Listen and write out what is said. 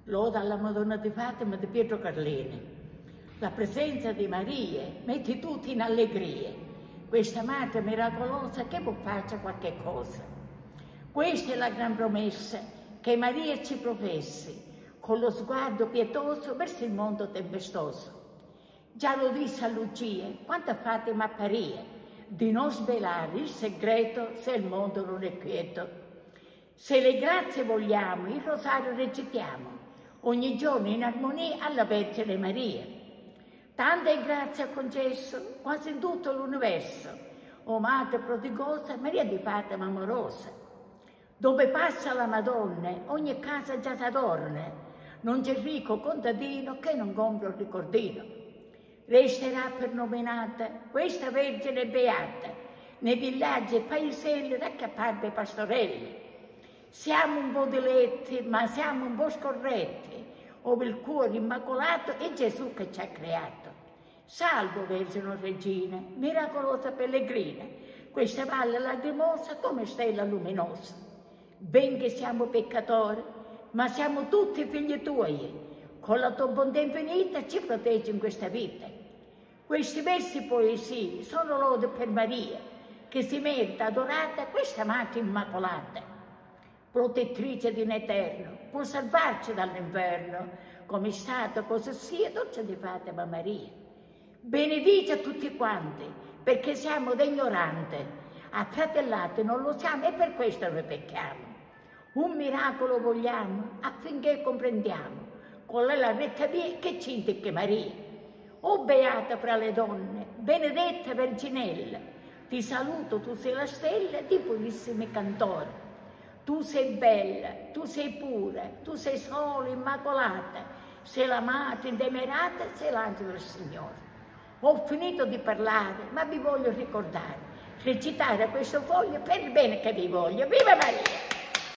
Loda alla Madonna di Fatima di Pietro Carlini. La presenza di Maria mette tutti in allegria. Questa madre miracolosa che può fare qualche cosa. Questa è la gran promessa che Maria ci professi, con lo sguardo pietoso verso il mondo tempestoso. Già lo disse a Lucia, quando Fatima apparia, di non svelare il segreto se il mondo non è quieto. Se le grazie vogliamo, il rosario recitiamo, ogni giorno in armonia alla Vergine Maria. Tante grazie ha concesso quasi in tutto l'universo, o Madre prodigosa, Maria di Fatima amorosa. Dove passa la Madonna, ogni casa già s'adorna, non c'è ricco contadino che non compra un ricordino. Resterà pernominata questa Vergine beata, nei villaggi e paeselli raccappate pastorelli. Siamo un po' diletti, ma siamo un po' scorretti, ove il cuore immacolato è Gesù che ci ha creato. Salvo Vergine Regina, miracolosa pellegrina, questa valle lagrimosa come stella luminosa. Ben che siamo peccatori, ma siamo tutti figli tuoi, con la tua bontà infinita ci proteggi in questa vita. Questi versi poesie sono lode per Maria, che si merita adorata questa Madre Immacolata. Protettrice di un eterno, può salvarci dall'inferno, come è stato, così sia, dolce di Fatima Maria. Benedice a tutti quanti, perché siamo ignoranti, affratellati non lo siamo e per questo noi pecchiamo. Un miracolo vogliamo affinché comprendiamo qual è la retta via che ci indica Maria. O beata fra le donne, benedetta Verginella, ti saluto, tu sei la stella di purissimi cantori. Tu sei bella, tu sei pura, tu sei sola, immacolata, sei la madre indemerata, sei l'angelo del Signore. Ho finito di parlare, ma vi voglio ricordare, recitare questo foglio per il bene che vi voglio. Viva Maria!